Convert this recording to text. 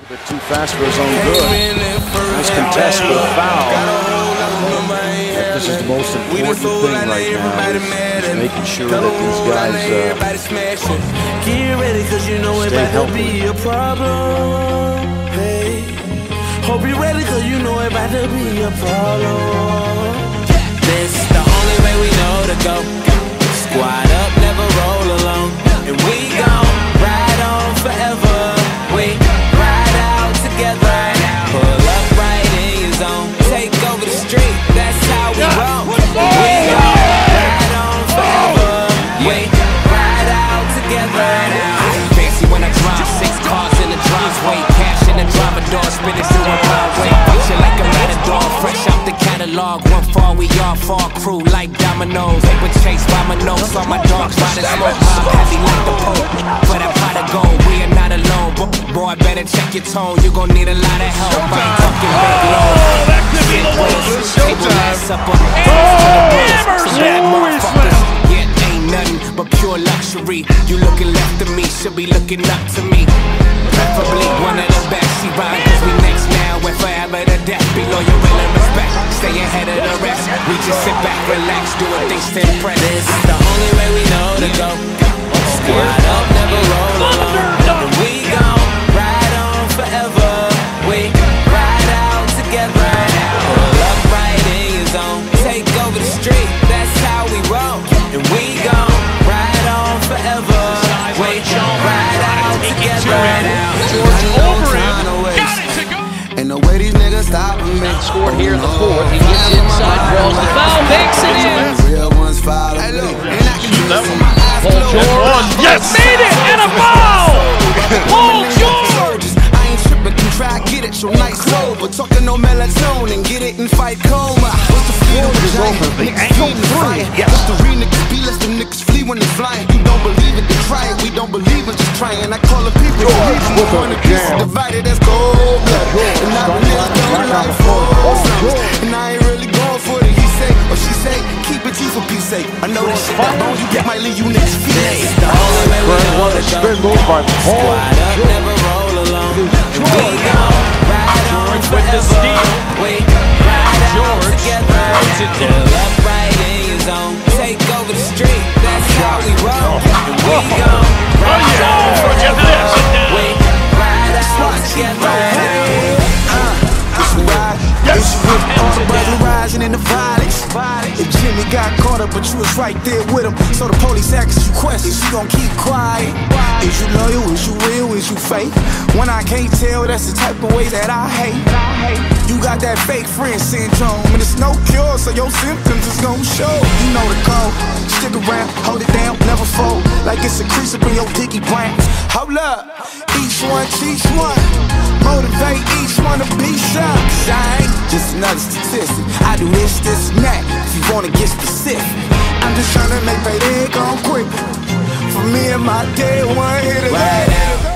bit too fast for his own good. Nice contest with a foul. This is the most important thing right now, is making sure that these guys stay healthy. Hope you're ready, cause you know it about to be a problem. This the only way we know to go. Squad up, never roll alone. And we gon' ride on forever. We ride out together. Pull up right in your zone. Take over the street, that's how we roll. We gon' ride on forever. We ride out together. Fancy when I drive 6 cars in the driveway. Cash in the driver door, spinning through a highway. Picture like a matador, fresh out the catalog. One fall, we all fall, crew like dominoes. They were chased by my nose, saw my dogs riding slow. Heavy like the Pope, for that pot of gold. We are not alone, boy, better check your tone. You gon' need a lot of help. I ain't talking big low. That could be the one. It's showtime. Yeah, ain't nothing but pure luxury. You looking left of me, should be looking up to me. Preferably one of the best. She ride cause we next now and forever to death. Be loyal and respect. Stay ahead of the rest. We just sit back, relax, doing things to impress. This is the only way we know to go. Squad up, never roll alone. And we gon' ride on forever. We ride out together. Pull up right in your zone. Take over the street, that's how we roll. And we gon' ride on forever. We ride out together. Ain't no way these niggas stopping me. Scored here in the fourth. He gets inside, draws the foul, makes it in. Real ones follow me. Paul George, yes, made it, and a foul. Paul George. I ain't tripping, can try get it, so nice sober. Talking no melatonin, get it and fight coma. What's the feed of the giant? Niggas feed the fire. What's the real niggas be? Let them niggas flee when they flying. You don't believe it, then try it. We don't believe it, just trying. I call the people. One of pieces divided, that's cold blood. And I really like and I ain't really going for it. He say, or she say, keep it G for peace sake. I know that shit that bone you get might leave you niggas feeling. The only way we know to go. Spin move by Paul. Squad up, never roll alone. We gon' ride on forever. We ride out together. Pull up right in your zone. Take over the street, that's how we roll. And we gon' ride on forever. We ride out together. Rising in the violence. If Jimmy got caught up, but you was right there with him. So the police asks you questions, you gon' keep quiet. Is you loyal? Is you real? Is you fake? When I can't tell, that's the type of way that I hate. You got that fake friend syndrome, and it's no cure, so your symptoms is gon' show. You know the code. Stick around, hold it down, never fold. Like it's a crease up in your dicky brain. Hold up, each one teach one. Motivate each one to be some. I ain't just another statistic. I do this, and that. If you wanna get specific, I'm just trying to make payday go quick. For me and my day one hit a